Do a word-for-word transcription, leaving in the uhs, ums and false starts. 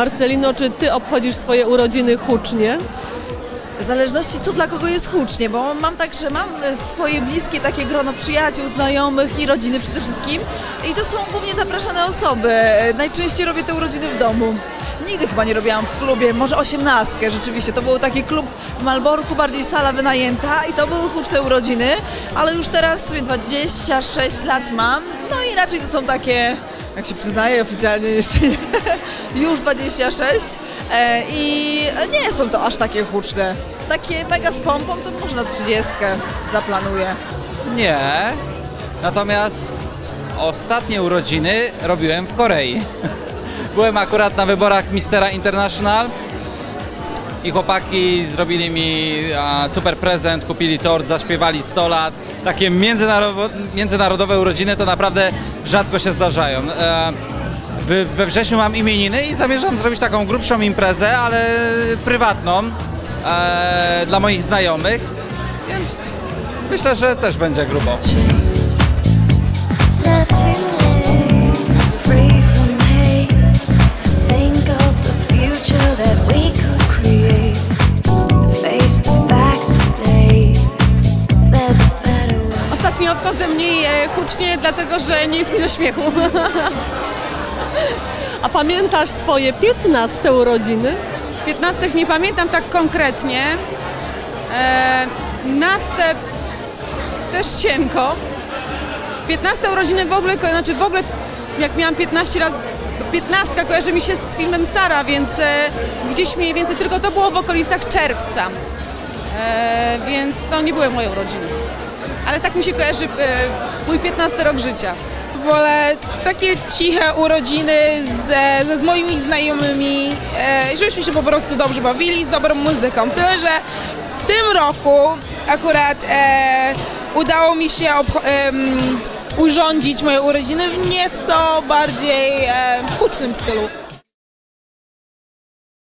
Marcelino, czy ty obchodzisz swoje urodziny hucznie? W zależności co dla kogo jest hucznie, bo mam tak, że mam swoje bliskie takie grono przyjaciół, znajomych i rodziny przede wszystkim i to są głównie zapraszane osoby. Najczęściej robię te urodziny w domu. Nigdy chyba nie robiłam w klubie, może osiemnastkę rzeczywiście, to był taki klub w Malborku, bardziej sala wynajęta i to były huczne urodziny, ale już teraz w sumie dwadzieścia sześć lat mam, no i raczej to są takie, jak się przyznaję oficjalnie jeszcze nie, już dwadzieścia sześć e, i nie są to aż takie huczne. Takie mega z pompą to może na trzydziestkę zaplanuję. Nie, natomiast ostatnie urodziny robiłem w Korei. Byłem akurat na wyborach Mistera International i chłopaki zrobili mi a, super prezent, kupili tort, zaśpiewali sto lat. Takie międzynarodowe, międzynarodowe urodziny to naprawdę rzadko się zdarzają. E, we, we wrześniu mam imieniny i zamierzam zrobić taką grubszą imprezę, ale prywatną e, dla moich znajomych, więc myślę, że też będzie grubo. Ostatnio obchodzę mniej e, hucznie, dlatego że nie jest mi do śmiechu. A pamiętasz swoje piętnaste urodziny? piętnastych nie pamiętam tak konkretnie. E, naste też cienko. piętnaste urodziny w ogóle, znaczy w ogóle jak miałam piętnaście lat, piętnastka kojarzy mi się z filmem Sara, więc e, gdzieś mniej więcej tylko to było w okolicach czerwca. E, więc to nie były moje urodziny. Ale tak mi się kojarzy e, mój piętnasty rok życia. Wolę takie ciche urodziny ze, ze z moimi znajomymi, e, żebyśmy się po prostu dobrze bawili, z dobrą muzyką. Tyle, że w tym roku akurat e, udało mi się ob, e, urządzić moje urodziny w nieco bardziej e, hucznym stylu.